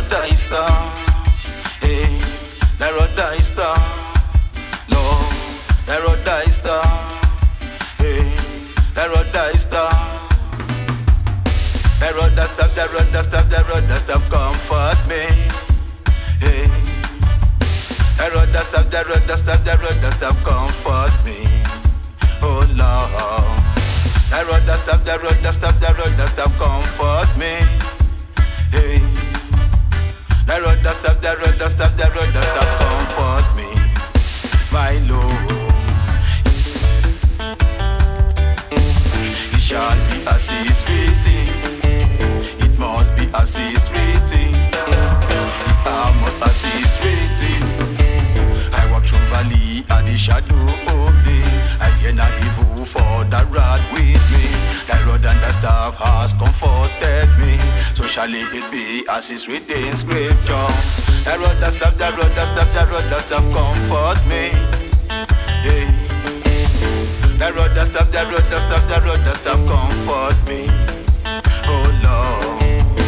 Rhodeista, hey, the Rhodeista, Lord, the Rhodeista, hey, the Rhodeista, the Rhodeista, the Rhodeista, the Rhodeista, comfort me, hey, the Rhodeista, the Rhodeista, the Rhodeista, comfort me, oh Lord, the Rhodeista, the Rhodeista, the Rhodeista, comfort me, hey. The Rhodeista, the Rhodeista, the Rhodeista, comfort me, my Lord. It shall be a cease waiting. It must be a cease waiting. It must a cease waiting. I walk through valley and the shadow of death. I fear not evil, for the rod with me. The rod and the staff has comforted me. So shall it be as is written in scriptures. The Rhodeista, the Rhodeista, the Rhodeista, comfort me. Hey. The Rhodeista, the Rhodeista, the Rhodeista, comfort me. Oh Lord.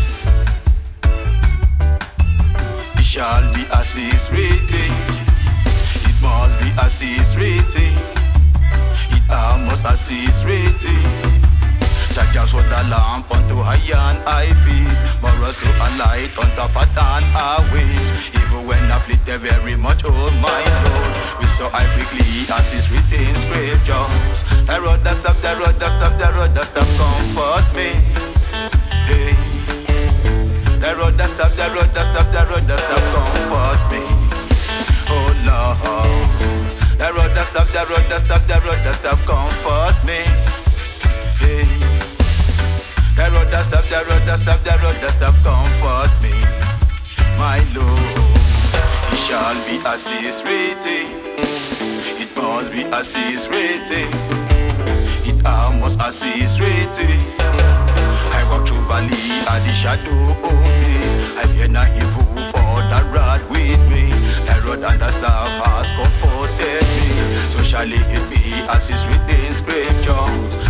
It shall be as is written. It must be as is written. It must as is written. Just what the lamp unto high and high feet, but also a light on top of down our ways. Even when I flit very much, oh my Lord, restore I quickly as is written in scriptures. The Rhodeista, the Rhodeista, the Rhodeista, comfort me. Hey, the Rhodeista, the Rhodeista, the Rhodeista, comfort me. Oh Lord, the Rhodeista, the Rhodeista, the Rhodeista, comfort me. Hey. The Rhodeista, the Rhodeista, the Rhodeista, comfort me, my Lord. It shall be as is written. It must be as is written. It must as is written. I walk through valley and the shadow of death. I fear not evil, for the rod with me. The rod and the staff has comforted me. So shall it be as is written in scriptures.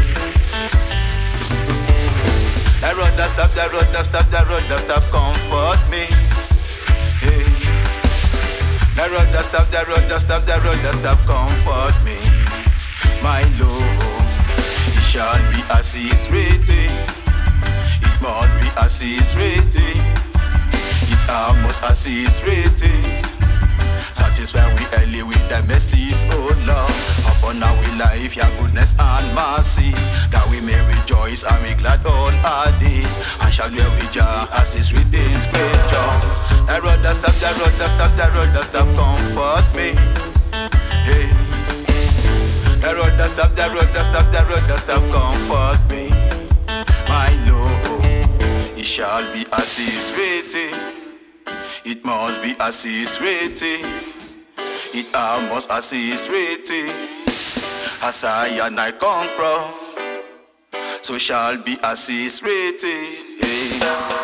The Rhodeista, the Rhodeista, the Rhodeista, comfort me. Hey. The Rhodeista, the Rhodeista, the Rhodeista, comfort me, my Lord. It shall be as is written. It must be as is written. It must as is written. Satisfy we early with the mercies, oh Lord. Upon our life, your goodness and mercy, that we may rejoice and be glad all our days, and shall dwell with Jah as is written in scriptures. The Rhodeista, the Rhodeista, the Rhodeista, comfort me. Hey. The Rhodeista, the Rhodeista, the Rhodeista, comfort me, my Lord. It shall be as is written. It must be as is written. It must as is written. As I and I conquer, so shall be as is written. Hey.